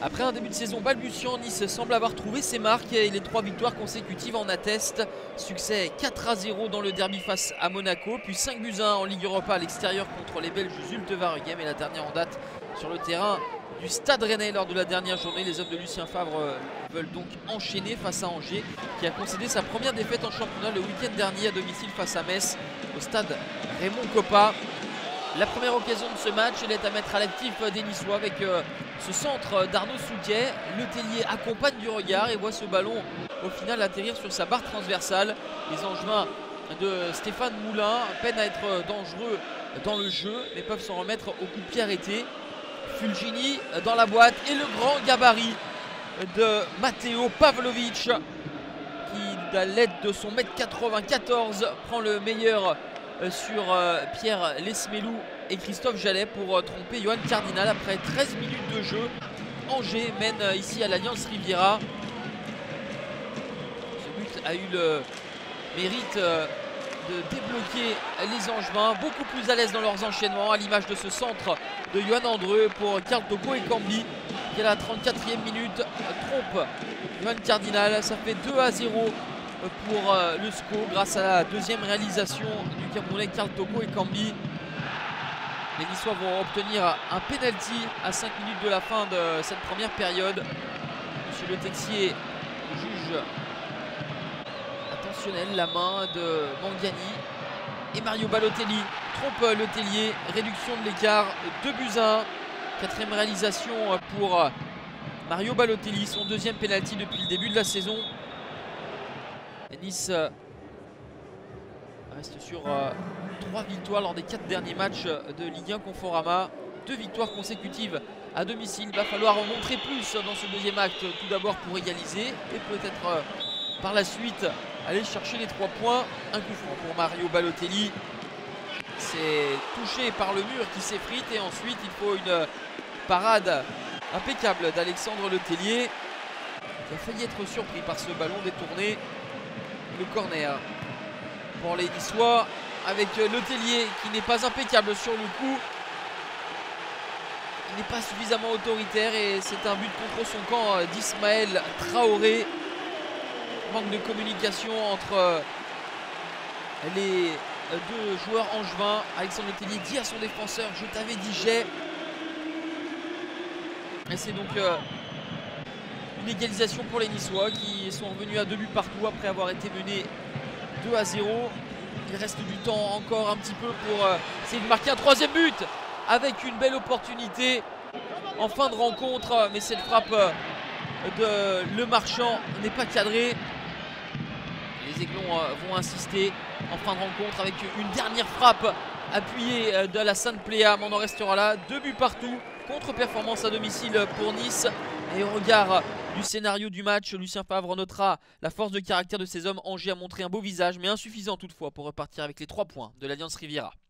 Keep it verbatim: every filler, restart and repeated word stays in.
Après un début de saison balbutiant, Nice semble avoir trouvé ses marques et les trois victoires consécutives en attestent. Succès quatre à zéro dans le derby face à Monaco, puis cinq buts à un en Ligue Europa à l'extérieur contre les Belges Zulte Waregem, et la dernière en date sur le terrain du Stade Rennais lors de la dernière journée. Les hommes de Lucien Favre veulent donc enchaîner face à Angers, qui a concédé sa première défaite en championnat le week-end dernier à domicile face à Metz au stade Raymond Kopa. La première occasion de ce match, elle est à mettre à l'actif des Niçois avec euh, ce centre d'Arnaud Souquet. Le Tellier accompagne du regard et voit ce ballon au final atterrir sur sa barre transversale. Les Angevins de Stéphane Moulin peinent à être dangereux dans le jeu, mais peuvent s'en remettre au coup de pied arrêté. Fulgini dans la boîte et le grand gabarit de Matteo Pavlovic qui, à l'aide de son mètre quatre-vingt-quatorze, prend le meilleur sur Pierre Lesmelou et Christophe Jallet pour tromper Johan Cardinal. Après treize minutes de jeu, Angers mène ici à l'Alliance Riviera. Ce but a eu le mérite de débloquer les Angevins, beaucoup plus à l'aise dans leurs enchaînements, à l'image de ce centre de Yohan Andreu pour Karl Toko et Cambi qui à la trente-quatrième minute trompe Johan Cardinal. Ça fait deux à zéro pour le S C O grâce à la deuxième réalisation du Camerounais Karl Toko et Cambi. Les Niçois vont obtenir un penalty à cinq minutes de la fin de cette première période. Monsieur Le Texier juge attentionnel la main de Mangiani et Mario Balotelli trompe Le Tellier. Réduction de l'écart, deux buts à un. Quatrième réalisation pour Mario Balotelli, son deuxième penalty depuis le début de la saison. Et Nice reste sur euh, trois victoires lors des quatre derniers matchs de Ligue un Conforama. Deux victoires consécutives à domicile. Il va falloir en montrer plus dans ce deuxième acte, tout d'abord pour égaliser et peut-être euh, par la suite aller chercher les trois points. Un coup franc pour Mario Balotelli. C'est touché par le mur qui s'effrite et ensuite il faut une parade impeccable d'Alexandre Le Tellier qui a failli être surpris par ce ballon détourné. Le corner pour les Niçois avec Le Tellier qui n'est pas impeccable sur le coup. Il n'est pas suffisamment autoritaire et c'est un but contre son camp d'Ismaël Traoré. Manque de communication entre les deux joueurs angevins. Alexandre Le Tellier dit à son défenseur: je t'avais dit j'ai. Et c'est donc euh, une égalisation pour les Niçois qui sont revenus à deux buts partout après avoir été menés deux à zéro. Il reste du temps encore un petit peu pour euh, essayer de marquer un troisième but avec une belle opportunité en fin de rencontre, mais cette frappe de Le Marchand n'est pas cadrée. Les Aiglons vont insister en fin de rencontre avec une dernière frappe appuyée de la Sainte Pléa. Mais on en restera là. Deux buts partout. Contre-performance à domicile pour Nice. Et au regard du scénario du match, Lucien Favre notera la force de caractère de ses hommes. Angers a montré un beau visage, mais insuffisant toutefois pour repartir avec les trois points de l'Alliance Riviera.